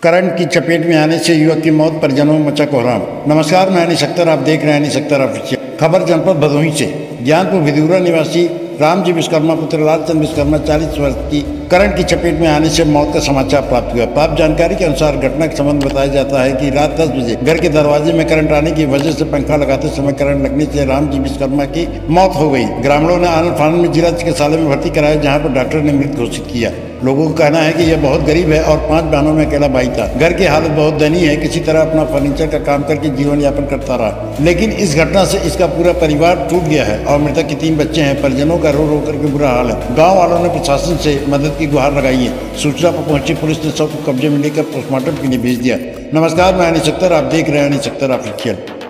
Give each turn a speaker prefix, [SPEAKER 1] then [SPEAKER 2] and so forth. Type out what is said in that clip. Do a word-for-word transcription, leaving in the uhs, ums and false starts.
[SPEAKER 1] Current की चपेट में आने से युवक की मौत, परिजनों में मचा कोहराम। नमस्कार, मैं अनिश अख्तर, आप देख रहे हैं अनिश अख्तर ऑफिशियल। खबर जनपद भदोही से। ज्ञानपुर विधुरा निवासी रामजी विश्वकर्मा पुत्र लालचंद विश्वकर्मा चालीस वर्ष की करंट की चपेट में आने से मौत का समाचार प्राप्त हुआ। प्राप्त जानकारी के अनुसार घटना के संबंध बताया जाता है कि रात दस बजे घर के दरवाजे में करंट आने की वजह से पंखा लगाते समय करंट लगने से रामजी विश्वकर्मा की मौत हो गई। ग्रामीणों ने आनंद फानंद में जिला चिकित्सालय में भर्ती कराया, जहां पर डॉक्टर ने मृत घोषित किया। लोगों का कहना है कि यह बहुत गरीब है और पांच बहनों में अकेला भाई था। घर की हालत बहुत दयनीय है, किसी तरह अपना फर्नीचर का काम करके जीवन यापन करता रहा, लेकिन इस घटना से इसका पूरा परिवार टूट गया है और मृतक के तीन बच्चे हैं। परिजनों का रो रो करके बुरा हाल है। गांव वालों ने प्रशासन से मदद की गुहार लगाई है। सूचना पर पहुंची पुलिस ने शव को कब्जे में लेकर पोस्टमार्टम के लिए भेज दिया। नमस्कार, मैं अनिश अख्तर, आप देख रहे हैं अनिश अख्तर ऑफिशियल।